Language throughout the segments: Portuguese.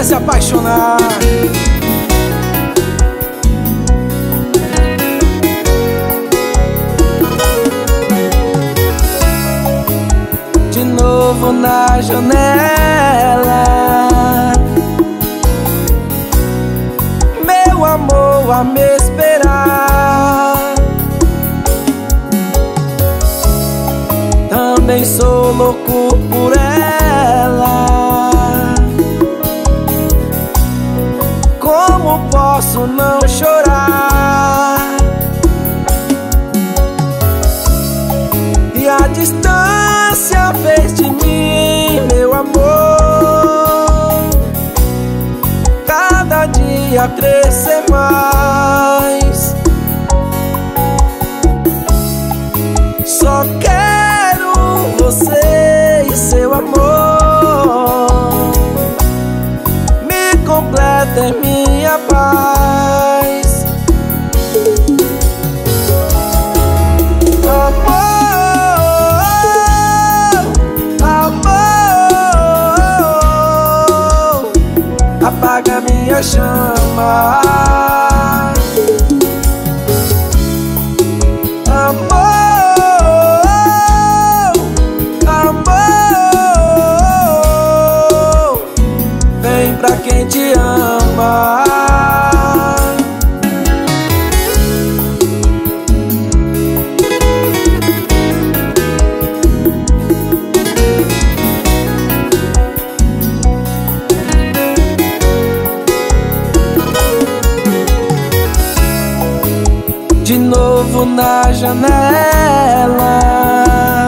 quer se apaixonar. De novo na janela, meu amor a me esperar. Também sou louco por ela. Como posso não chorar? E a distância fez de mim, meu amor, cada dia crescer mais. Só quero você e seu amor, me completa em minha paz. Apaga minha chama. Amor, amor, vem pra quem te ama. De novo na janela,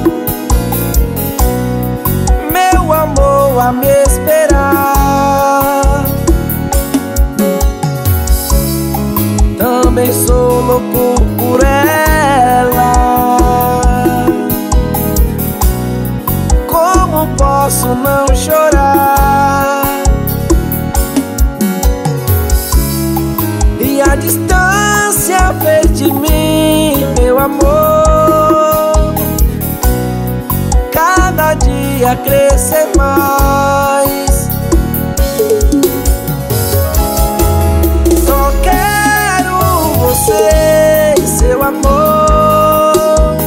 meu amor a me esperar. Também sou louco por ela. Como posso não chorar? E a distância fez de mim, meu amor, cada dia crescer mais. Só quero você e seu amor,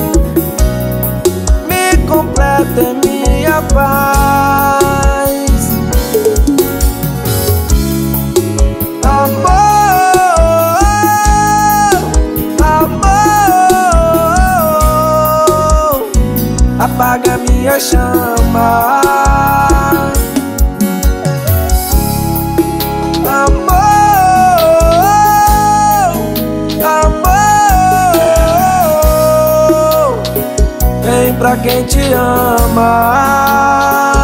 me completa em minha paz. Amor, apaga minha chama. Amor, amor, vem pra quem te ama.